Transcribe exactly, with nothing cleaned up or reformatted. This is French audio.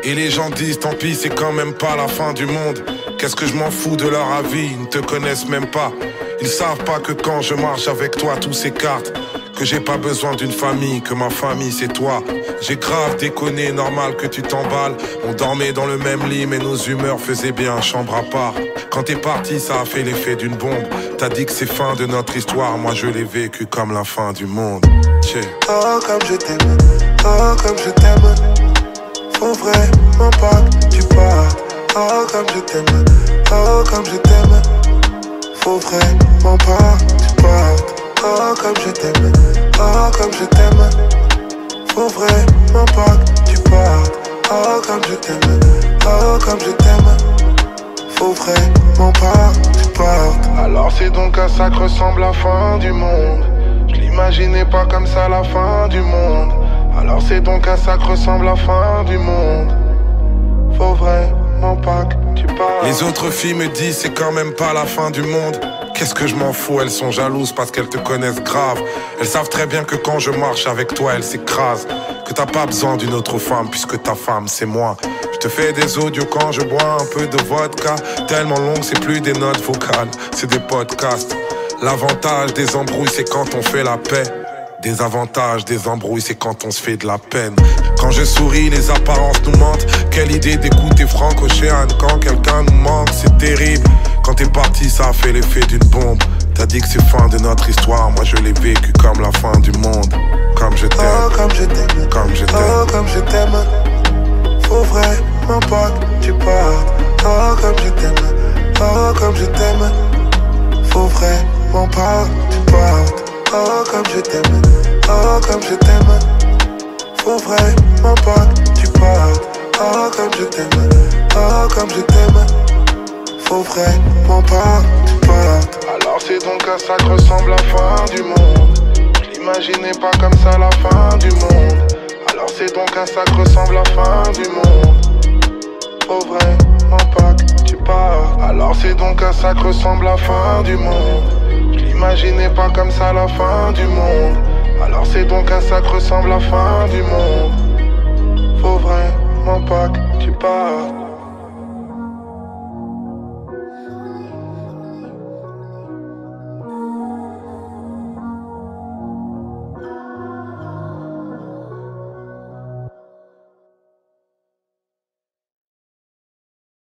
Et les gens disent tant pis, c'est quand même pas la fin du monde. Qu'est-ce que je m'en fous de leur avis, ils ne te connaissent même pas. Ils savent pas que quand je marche avec toi tout s'écarte, que j'ai pas besoin d'une famille, que ma famille c'est toi. J'ai grave déconné, normal que tu t'emballes. On dormait dans le même lit mais nos humeurs faisaient bien chambre à part. Quand t'es parti ça a fait l'effet d'une bombe. T'as dit que c'est fin de notre histoire, moi je l'ai vécu comme la fin du monde. Tchè. Oh comme je t'aime, oh comme je t'aime. Faut vraiment pas que tu partes. Oh comme je t'aime, oh comme je t'aime. Faut vraiment pas que tu partes. Oh comme je t'aime, oh comme je t'aime. Faut vraiment pas que tu partes. Oh comme je t'aime, oh comme je t'aime. Faut vraiment pas que tu partes. Alors c'est donc à ça que ressemble la fin du monde. Je l'imaginais pas comme ça la fin du monde. Alors c'est donc à ça que ressemble la fin du monde. Faut vraiment pas que tu partes. Les autres filles me disent c'est quand même pas la fin du monde. Qu'est-ce que je m'en fous, elles sont jalouses parce qu'elles te connaissent grave. Elles savent très bien que quand je marche avec toi, elles s'écrasent. Que t'as pas besoin d'une autre femme puisque ta femme c'est moi. Je te fais des audios quand je bois un peu de vodka. Tellement long c'est plus des notes vocales, c'est des podcasts. L'avantage des embrouilles c'est quand on fait la paix. Des avantages des embrouilles c'est quand on se fait de la peine. Quand je souris les apparences nous mentent. Quelle idée d'écouter Franck Ocean quand quelqu'un nous manque, c'est terrible. Quand t'es parti ça a fait l'effet d'une bombe. T'as dit que c'est fin de notre histoire, moi je l'ai vécu comme la fin du monde. Comme je t'aime, oh comme je t'aime, comme je t'aime, oh comme je t'aime. Faut vraiment pas que tu partes. Oh comme je t'aime, oh comme je t'aime. Faut vraiment pas que tu partes. Oh comme je t'aime, oh comme je t'aime. Faut vraiment pas que tu partes. Oh comme je t'aime, oh comme je t'aime. Faut vraiment pas que tu partes. Alors c'est donc à ça que ressemble la fin du monde. Je l'imaginais pas comme ça la fin du monde. Alors c'est donc à ça que ressemble la fin du monde. Faut vraiment pas que tu partes. Alors c'est donc à ça que ressemble la fin du monde. Je l'imaginais pas comme ça la fin du monde. Alors c'est donc à ça que ressemble la fin du monde. Faut vraiment pas que tu partes.